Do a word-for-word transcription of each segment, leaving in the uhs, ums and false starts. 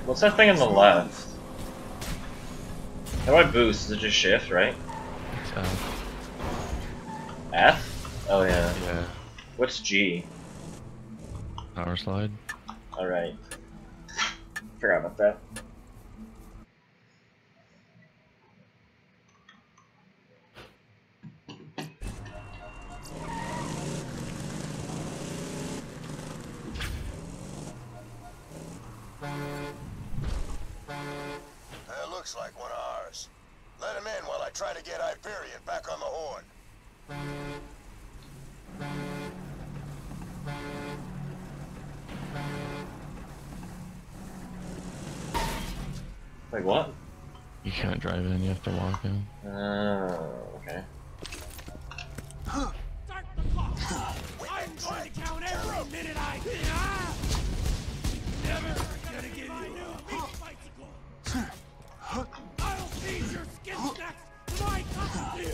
What's that thing on the left? How do I boost? Is it just shift, right? It's F. F? Oh yeah. Yeah. What's G? Power slide. Alright. Forgot about that. That looks like one of ours. Let him in while I try to get Hyperion back on the horn. Wait, what? You can't drive in, you have to walk in. Oh, okay. Start the clock! I'm going to count every minute I... Ah! Never gonna give you a new bicycle! I'll feed your skin snacks to my cocktail!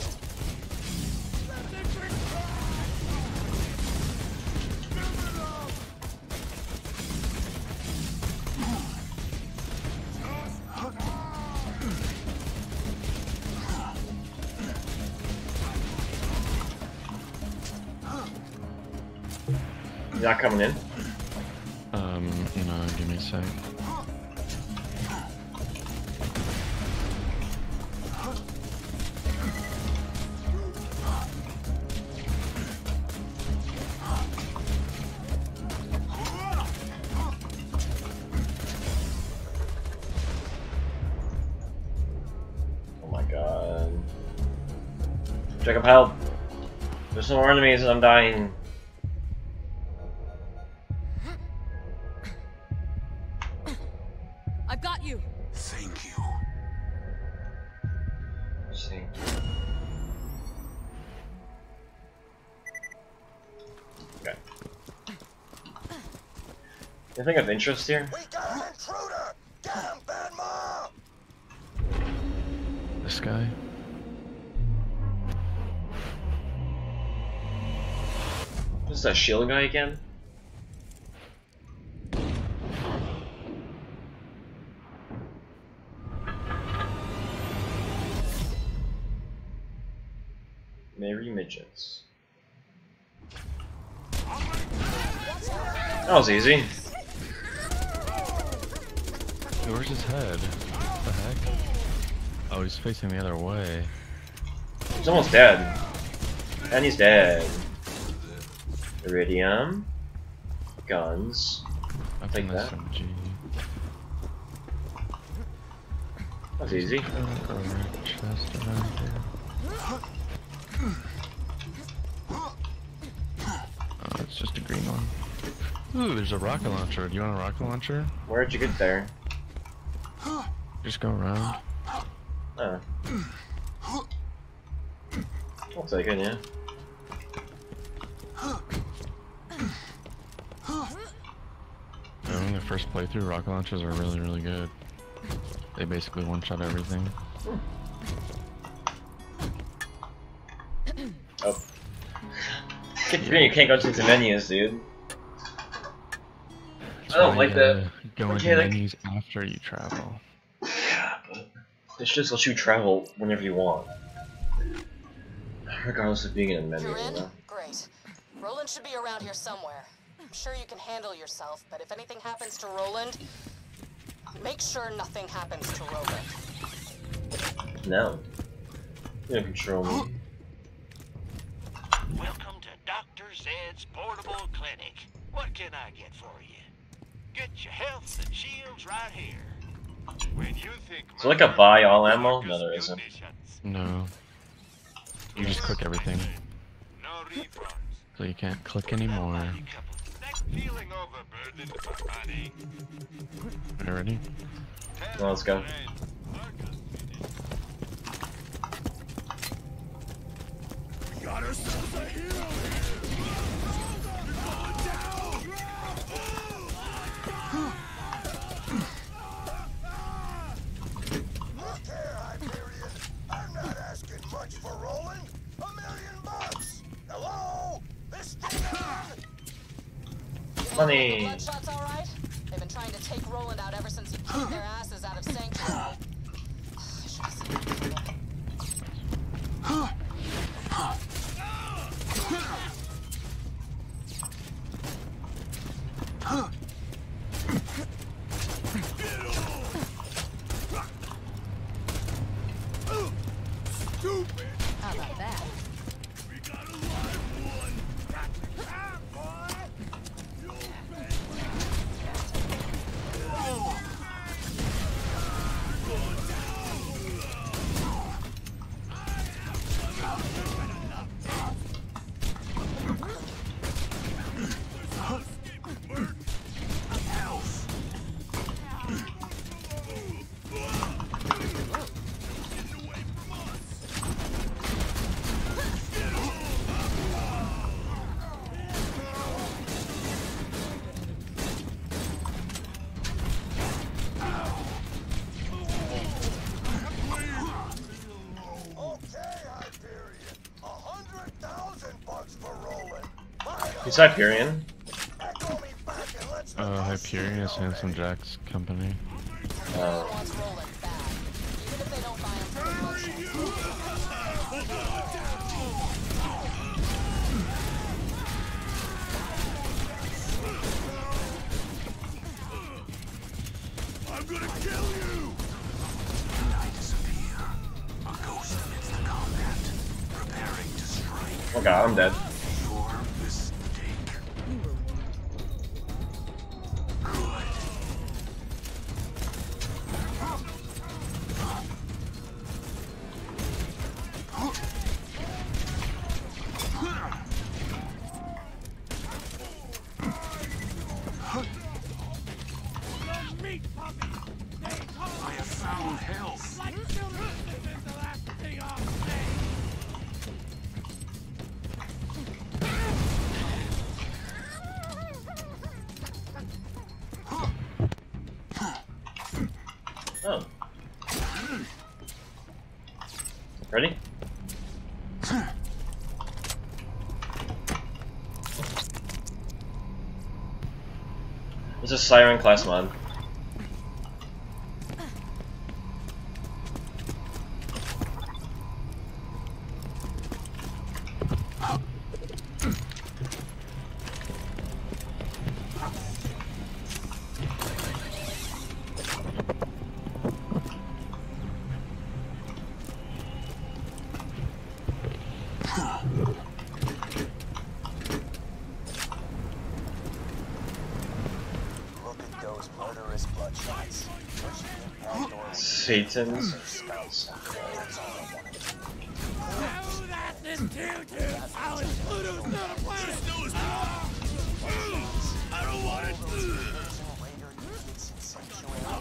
He's not coming in? Um, no, give me a sec. Oh my god. Jacob, help! There's some more enemies and I'm dying. I've got you. Thank you. Let's see. Okay. Anything of interest here? We got an intruder! Get him, Bad Mom! This guy. This is that shield guy again? Merry midgets. That was easy. Where's his head? What the heck? Oh, he's facing the other way. He's almost dead. And he's dead. Iridium. Guns. I Take think that's that. some G. That was easy. Chest around here. Oh, it's just a green one. Ooh, there's a rocket launcher. Do you want a rocket launcher? Where'd you get there? Just go around. Oh. I'll take it, yeah. In the first playthrough, rocket launchers are really, really good. They basically one-shot everything. Oh. Get the you can't go to the menus, dude. That's I don't why like you that. Go into mechanic. menus after you travel. Yeah, but this just lets you travel whenever you want. Regardless of being in a menu, You're you in? know? Great. Roland should be around here somewhere. I'm sure you can handle yourself, but if anything happens to Roland, make sure nothing happens to Roland. No. You don't control me. Welcome to Doctor Zed's Portable Clinic. What can I get for you? Get your health and shields right here. When you think Is there like a buy all ammo? No, there isn't. No. You just click everything. No refunds. So you can't click anymore. Feeling overburdened, buddy. Are you ready? Well, let's go. Got ourselves a hero here! You're going down! Look here, Hyperion. I'm not asking much for Roland. A million bucks. Hello? This thing on? Money. Bloodshot's alright? They've been trying to take Roland out ever since he keep their asses out of Sanctuary. I should have seen it coming. Stupid! How about that? We got a live one! Got the time, boy! You bet! He's Hyperion. Uh, Hyperion is Handsome Jack's company. Uh, Wants Roland bad. Even if they don't buy him for I'm gonna kill you! And I disappear. A ghost amidst the combat, preparing to strike. oh god, I'm dead. Your mistake. Good. Meat puppy! They call I have found help. like children. This is the last thing I'll say. Oh. Ready? This is Siren class mod. Look at those murderous bloodshots. Satan's. Oh, that's this tutu! Oh, it's Pluto's not a planet! Ah! I don't want it! Raider units in Sanctuary.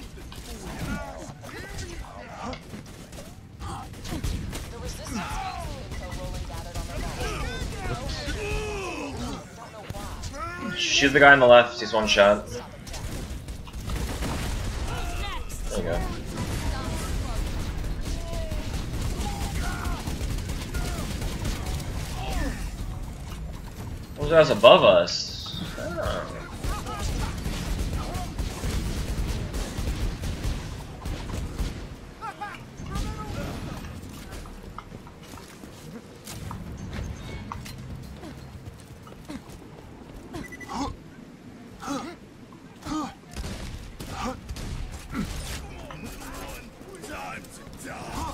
The resistance needs the info Roland gathered on their own. Don't know why. Shoot the guy on the left, he's one shot. There you go. Those guys above us. Oh. Time to die.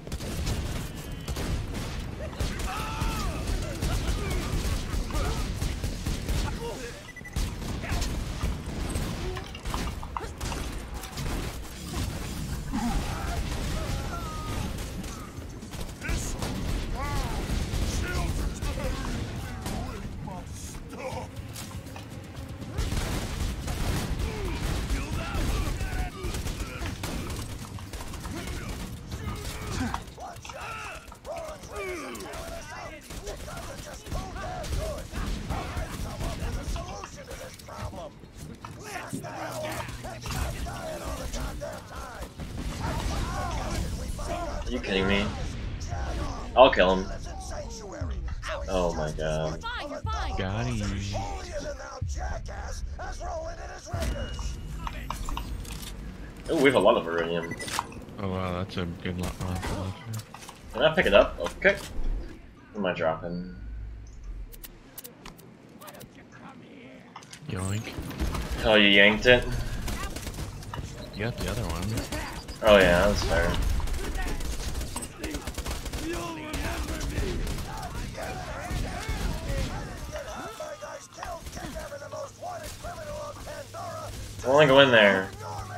This children's my stuff. Are you kidding me? I'll kill him. Oh my god. Fine, you're fine. Got him. Oh, we have a lot of iridium. Oh wow, that's a good lot. Oh, Can I pick it up? Okay. What am I dropping? yoink. Oh, you yanked it? You got the other one. Oh yeah, that's fair. I'll only go in there.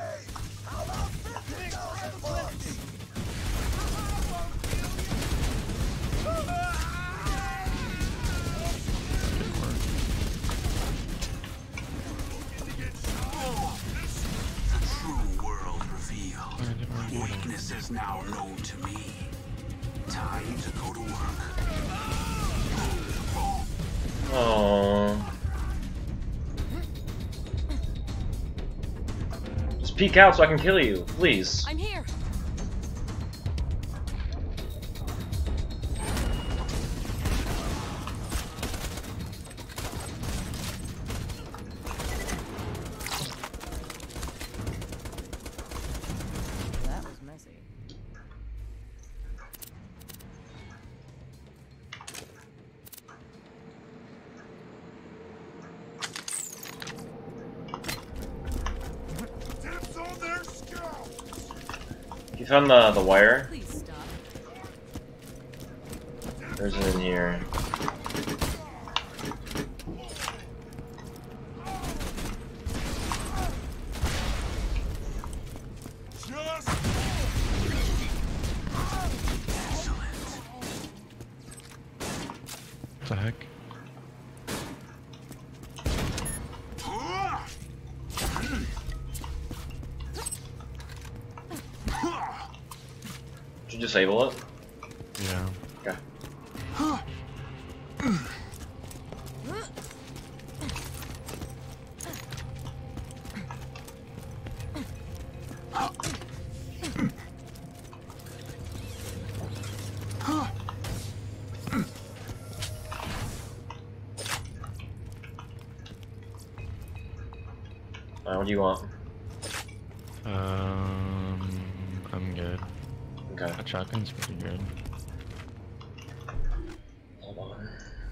Weakness is now known to me. Time to go to work. Oh. Just peek out so I can kill you, please. I'm here. That was messy. Tips on their scalps. You found the the wire? Please stop. There's it in here. Just What the heck? Did you disable it? Yeah. Okay. Alright, what do you want? Um, I'm good. Okay. That shotgun's pretty good. Hold on.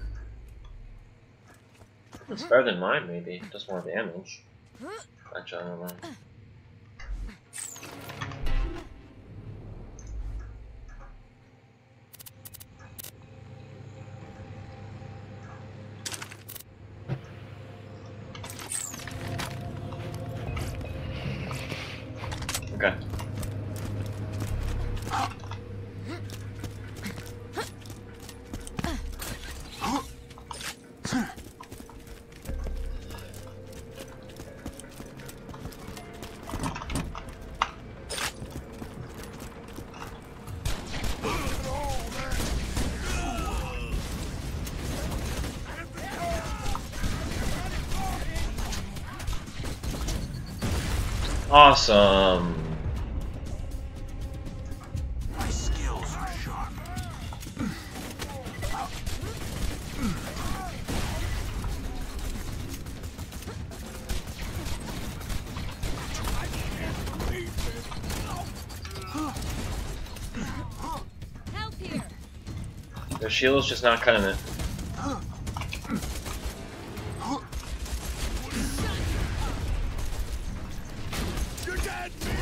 It's better than mine, maybe. Does more damage. Actually, I don't know. Okay. Awesome. my skills are sharp. Help here. Their shield's just not cutting it. You're dead, me.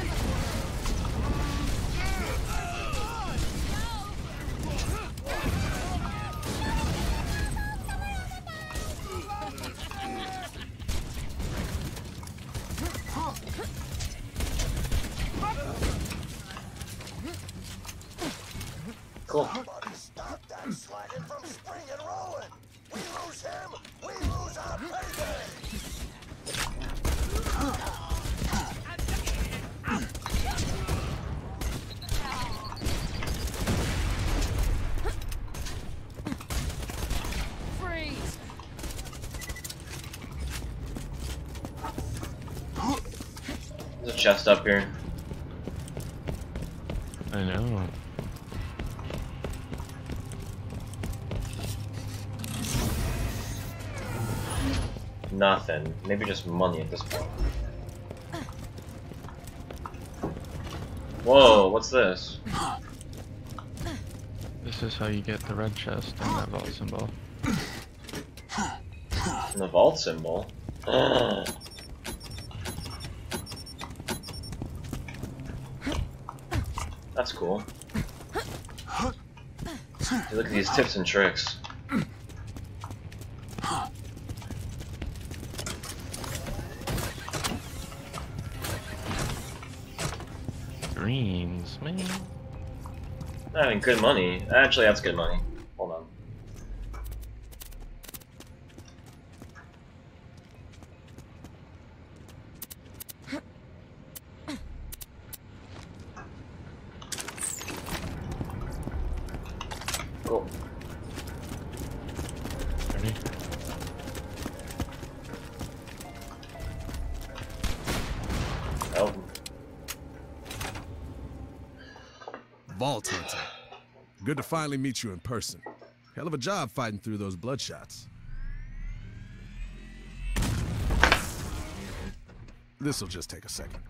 Cool. Somebody stop that slagging from springing rolling. We lose him, we lose our payday. Freeze. There's a chest up here. I know. Nothing. Maybe just money at this point. Whoa, what's this? This is how you get the red chest and that vault symbol. And the vault symbol? That's cool. Hey, look at these tips and tricks. Greens, man. I mean, good money. Actually, that's good money. Hold on. Cool. Ready? Oh. Vault Hunter. Good to finally meet you in person. Hell of a job fighting through those bloodshots. This'll just take a second.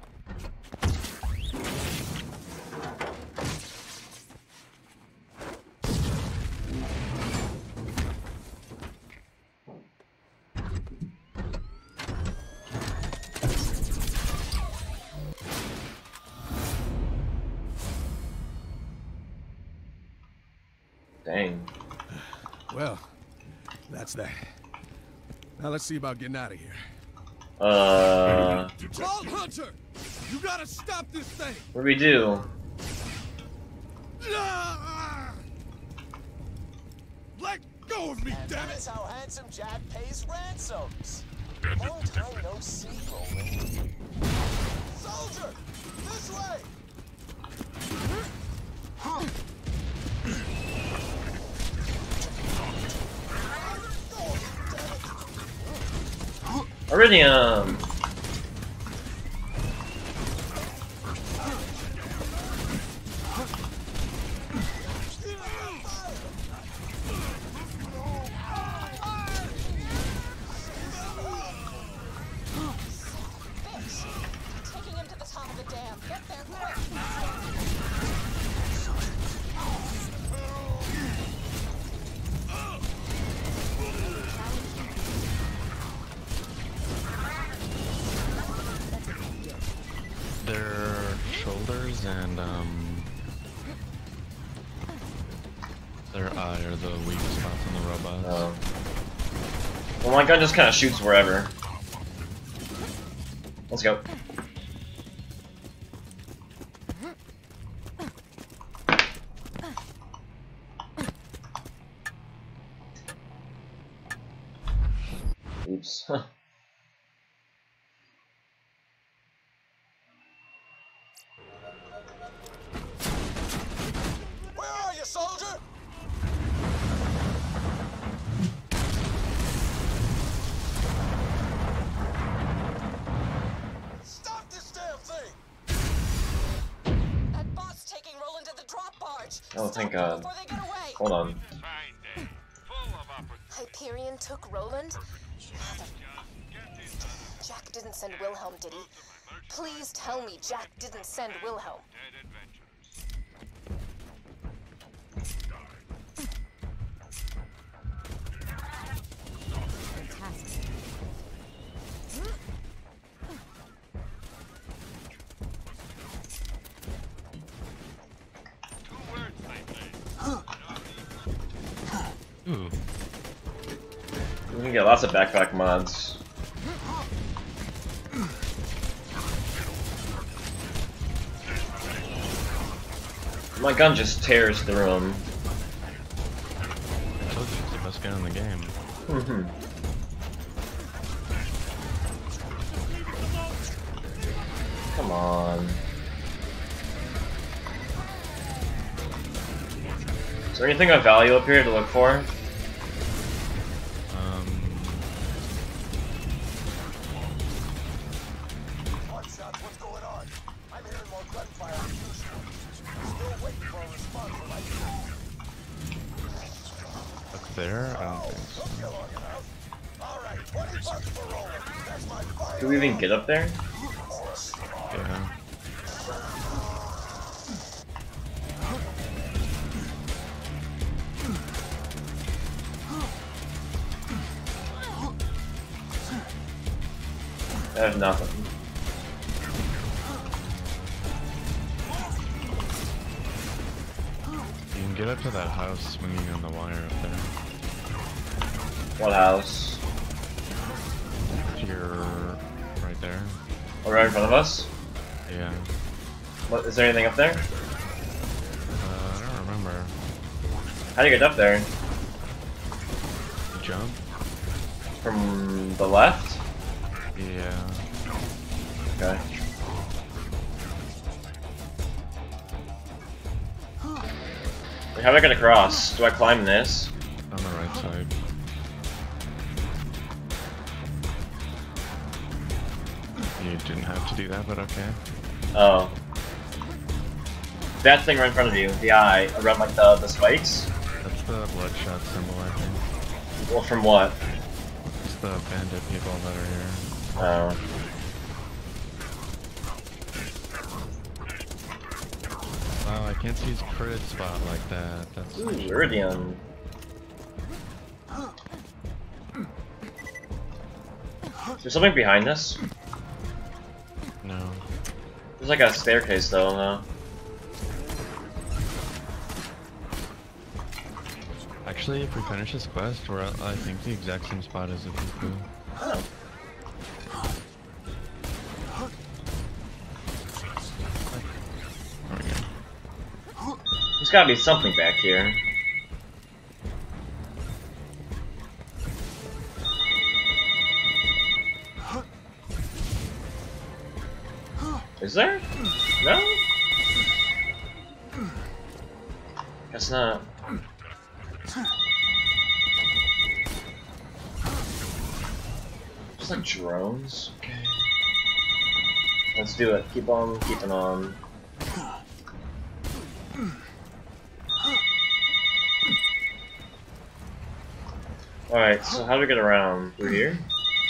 Dang. Well, that's that. Now let's see about getting out of here. Uh, Vault Hunter! You gotta stop this thing! what do we do? Ah! Let go of me, And damn that's it! how Handsome Jack pays ransoms. Long time no see, Roland. Soldier! This way! Iridium! Taking him to the top of the dam. Get there quick. Their shoulders and um their eye are the weak spots in the robots. Oh. Well, my gun just kind of shoots wherever. Let's go. Oops. Where are you, soldier? Stop this damn thing! That bot's taking Roland to the drop barge. Oh, thank Stop them God. Before they get away. Hold on. Fine day. Full of opportunity. Hyperion took Roland? Mother. Jack didn't send Wilhelm, did he? Please tell me Jack didn't send Wilhelm. Dead adventurers. Fantastic. Two words, lately. Ooh. We can get lots of backpack mods. My gun just tears through them. I told you it's the best gun in the game. Mhm. Come on. Is there anything of value up here to look for? Um, Hot shots, what's going on? I'm hearing more gunfire than usual. Still waiting for a response from my up there? I don't think so. Took you long enough. All right, twenty bucks for Roland. That's my final. Can we even get up there? Yeah. I have nothing. You can get up to that house swinging on the wire up there. What house? To your right there. Oh, right in front of us? Yeah. What, is there anything up there? Uh, I don't remember. How do you get up there? Jump? From the left? Yeah. Okay. Wait, how do I get across? Do I climb this? On the right side. You didn't have to do that, but okay. Oh. That thing right in front of you, the eye, around like the, the spikes? That's the bloodshot symbol, I think. Well, from what? It's the bandit people that are here. Oh. Wow, I can't see his crit spot like that. That's Ooh, Iridium. Is there something behind us? no. There's like a staircase though, no? Actually, if we finish this quest, we're at, I think, the exact same spot as Ibuku. Oh. There we go. There's gotta be something back here. Is there? No? Guess not. Just like drones? Okay. Let's do it. Keep on keeping on. Alright, so how do we get around? Through here?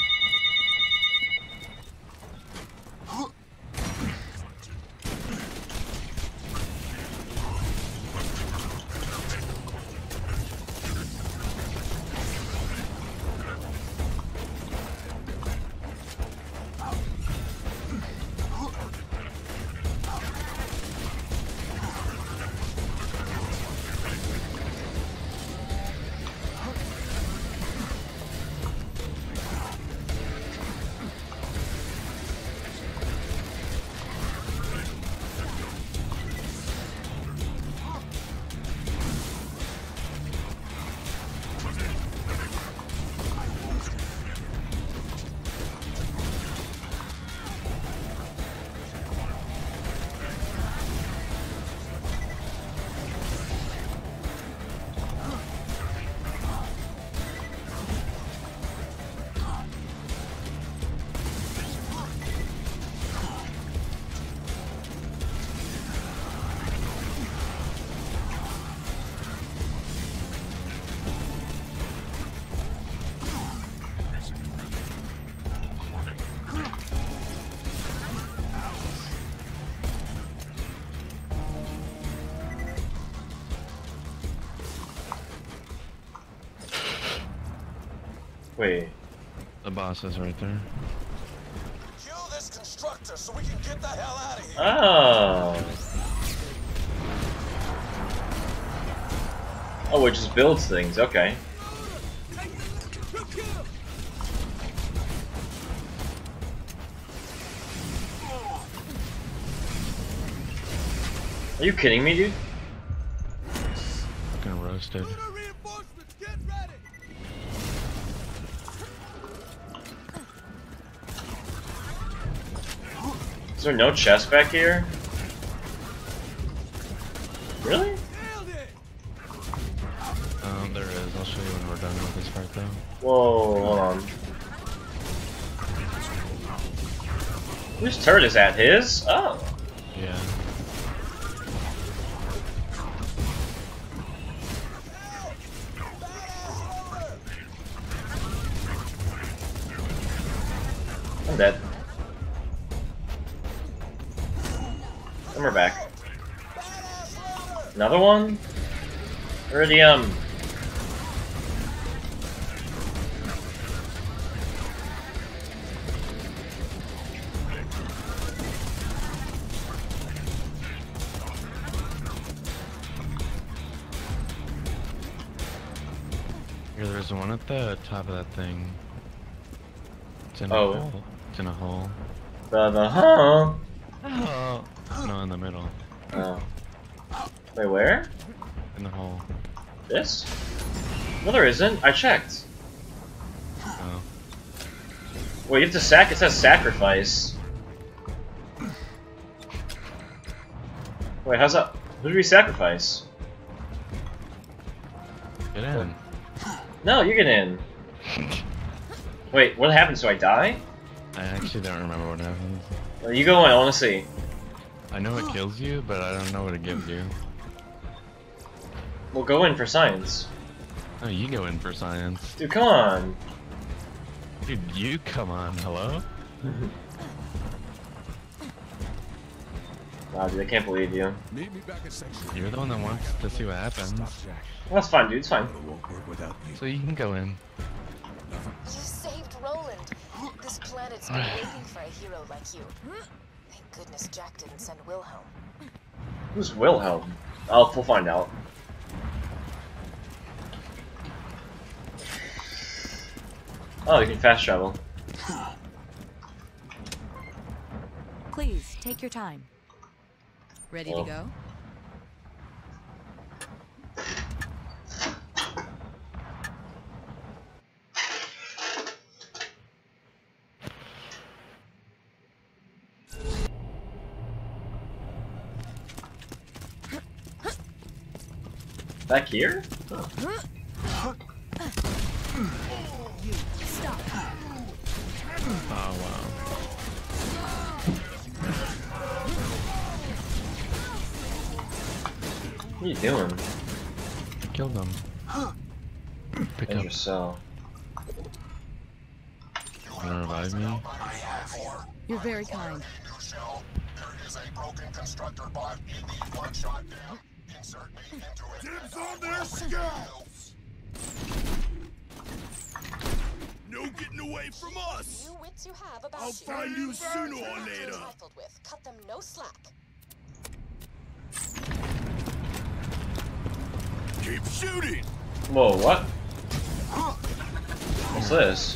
Wait. The boss is right there. Kill this constructor so we can get the hell out of here. Oh. Oh, it just builds things. Okay. Are you kidding me, dude? Fucking roasted. Reinforcements, get ready. Is there no chest back here? Really? Nailed it. Um, there is. I'll show you when we're done with this part, though. Whoa, hold on. Whose turret is that? His? Oh. Yeah. I'm dead. And we're back. Another one? Iridium. There's one at the top of that thing. It's in a Oh. hole. It's in a hole. The the huh? Oh. No, in the middle. Oh. Wait, where? In the hole. This? No, there isn't. I checked. Oh. Wait, you have to sac. It says sacrifice. Wait, how's that? Who do we sacrifice? Get in. No, you get in. Wait, what happens? Do I die? I actually don't remember what happens. Uh, You go in. I want to see. I know it kills you, but I don't know what it gives you. We'll go in for science. Oh, you go in for science. Dude, come on. Dude, you come on, hello? Wow, dude, I can't believe you. Meet me back at section. You're the one that wants to see what happens. Stop, Jack. Well, that's fine, dude. It's fine. It won't work without me. So you can go in. You saved Roland. This planet's been waiting for a hero like you. Thank goodness Jack didn't send Wilhelm. Who's Wilhelm? Oh, we'll find out. Oh, you can fast travel. Please, take your time. Ready Well. to go? Back here? Stop. Oh, wow. What are you doing? Killed them. Pick End up. your cell. Wanna revive me? You're very kind. Dibs on their scalps! No getting away from us! Few wits you have about I'll you. find you sooner or later! Trifled with. Cut them no slack. Keep shooting! Whoa, what? What's this?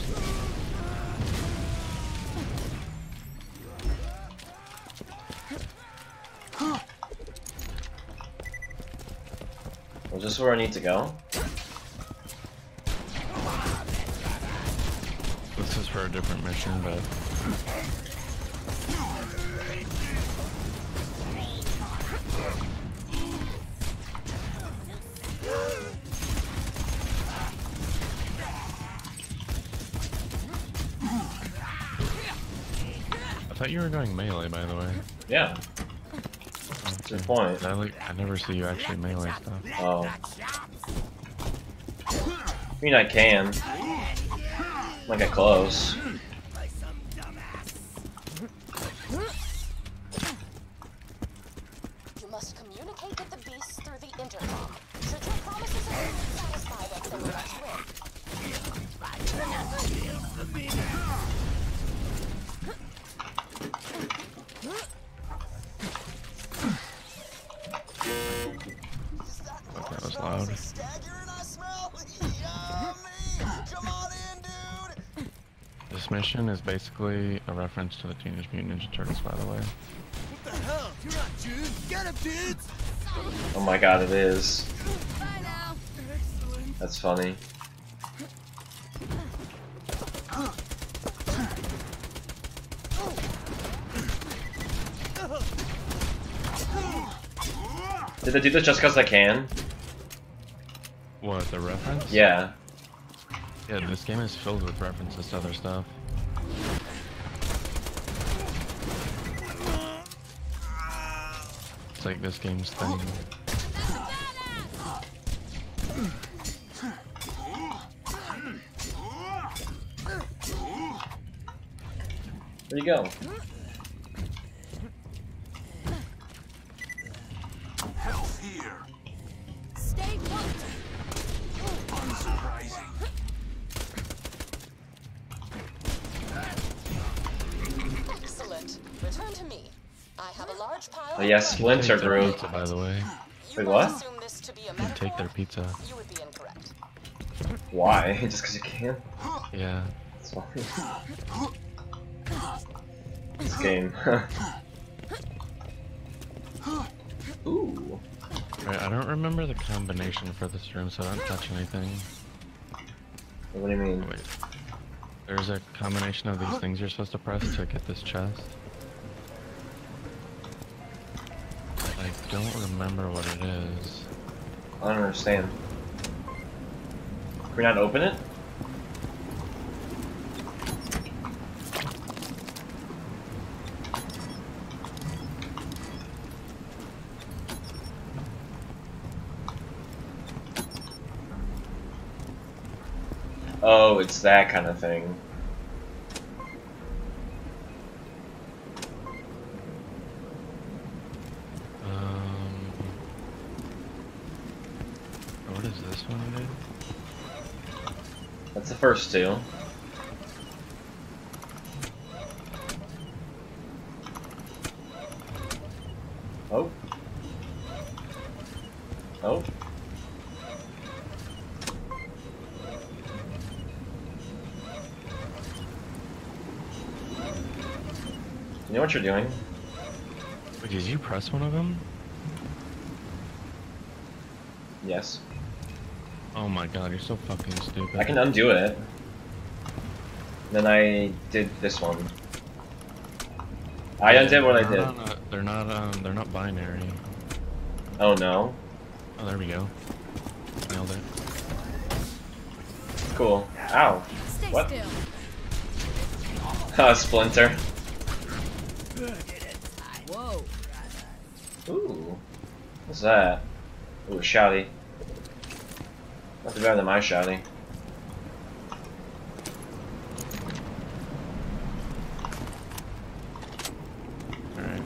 Was this where I need to go? This is for a different mission, but I thought you were going melee, by the way. Yeah. What's your point? I, like, I never see you actually melee stuff. Oh. I mean, I can. Like a close. You must communicate with the beasts through the intercom. Should your promises of food satisfy them, then you must win. Fuck, that was loud. This mission is basically a reference to the Teenage Mutant Ninja Turtles, by the way. What the hell? You're not Jude! Get him, dudes! Oh my god, it is. Bye now. That's funny. Did I do this just because I can? What, the reference? Yeah. Yeah, this game is filled with references to other stuff. It's like this game's thing. Where'd you go? Health here. Stay put. Unsurprising. Excellent. Return to me. I have a large pile. Oh, yes, Splinter Take their Group. pizza, by the way. You Wait, might what? assume this to be a You can take metaphor. their pizza. You would be incorrect. Why? Just because you can? Yeah. That's fine. This game. Ooh. Right, I don't remember the combination for this room, so I don't touch anything. What do you mean? Wait. There's a combination of these things you're supposed to press to get this chest. I don't remember what it is. I don't understand. Can we not open it? Oh, it's that kind of thing. Um, what is this one again? That's the first two. Oh. Oh. You know what you're doing? Wait, did you press one of them? Yes. Oh my god, you're so fucking stupid. I can undo it. Then I did this one. I undid what I They're did. not, uh, they're not, um, they're not binary. Oh no. Oh, there we go. Nailed it. Cool. Ow. Stay What? still. Ah, Splinter. Whoa. Ooh. What's that? Ooh, a shouty. Not too better than my shouty. Alright.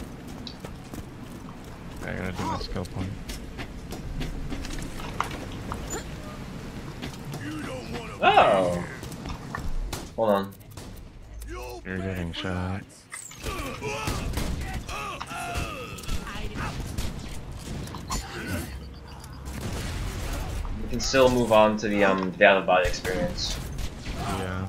I gotta do my skill point. Oh! Hold on. You're getting shot. We can still move on to the um the out of body experience. Yeah.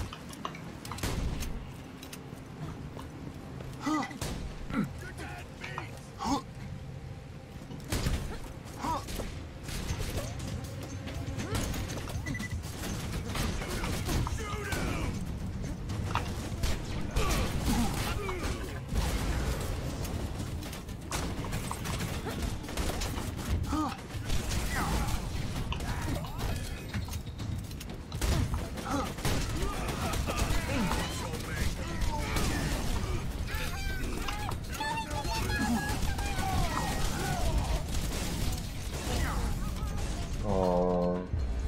Oh.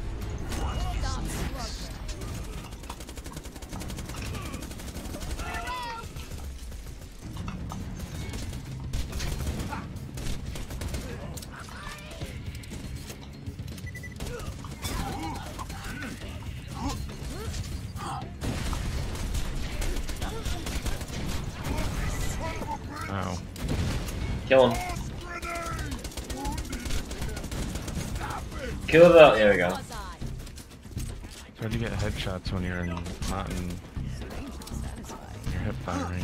Wow. Kill him. Kill the. There we go. It's hard to get headshots when you're in, not in your hip firing.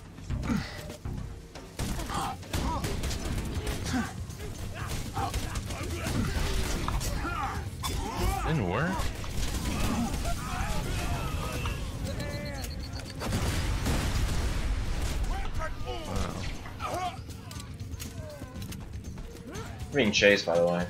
Didn't work? Wow. I'm being chased, by the way.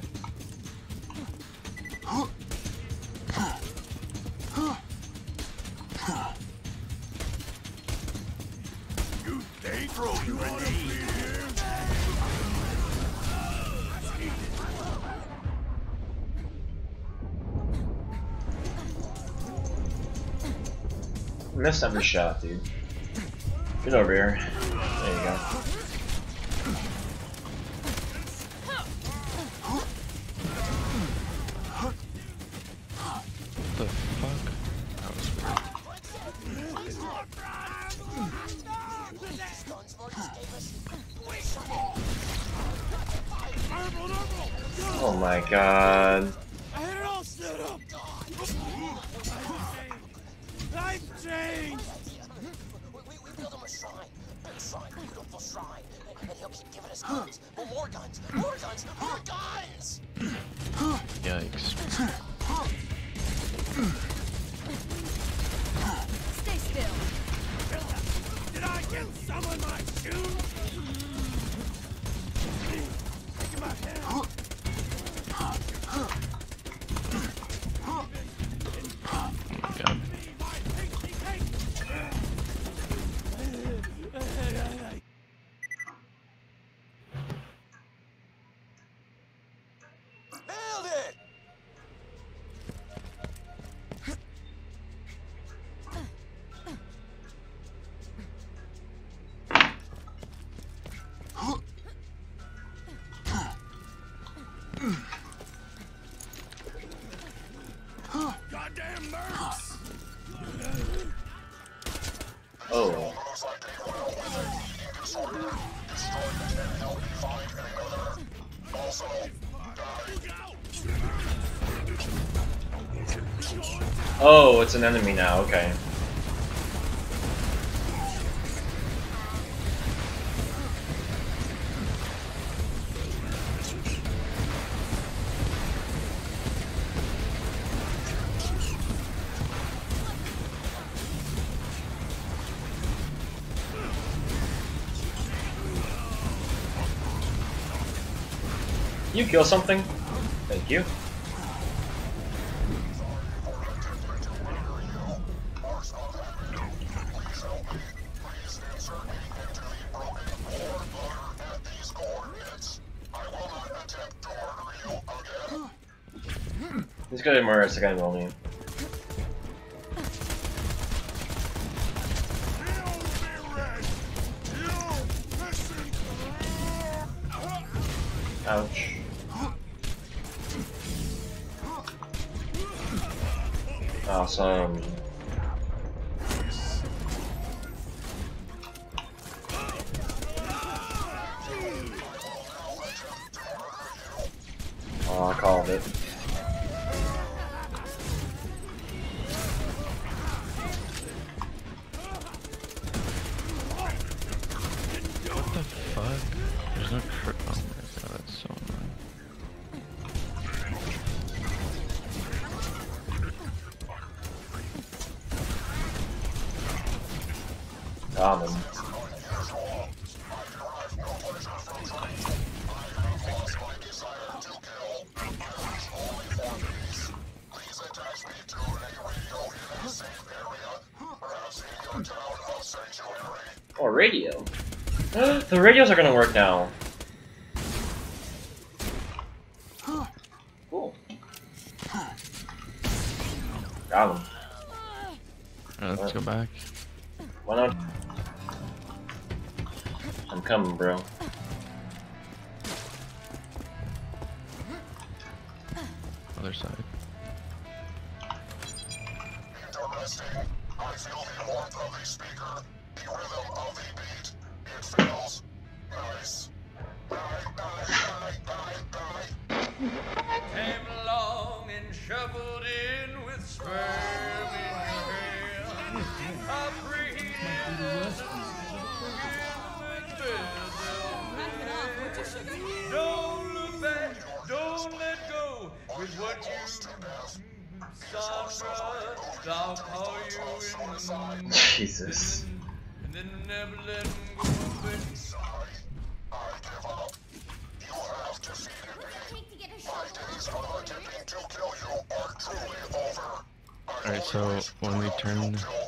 Missed every shot, dude. Get over here. There you go. What the fuck? That was weird. Oh my god. I had it all set up. I've changed! We, we, we built him a shrine. Big shrine, beautiful shrine. And, and he'll keep giving us guns. Well, more guns, more guns, more guns! Yikes. Stay still. Did I get some on my shoes? Take him out here. God. Nailed it! Goddamn nerds! Oh. Oh, it's an enemy now, okay. You kill something? Thank you. He's gonna murder us again, only. Ouch. Awesome. Oh, I called it. What the fuck? There's no crit. Oh my god, that's so annoying. Got him. Oh, radio. The radios are gonna work now. Cool. Got him. Alright, let's go back. Why not? I'm coming, bro. Other side. Interesting. I feel the warmth of the speaker, the rhythm of the beat. It feels nice. Bye, bye, bye, bye, bye. Came along and shuffled in with sperm in your hand. I breathed in. Don't look back, don't let go. With what you, Sandra, I'll call you in the morning. Jesus. And then never let him go, baby. Sorry. I give up. You have defeated me. My days of attempting to kill you are truly over. I Alright, so when we turn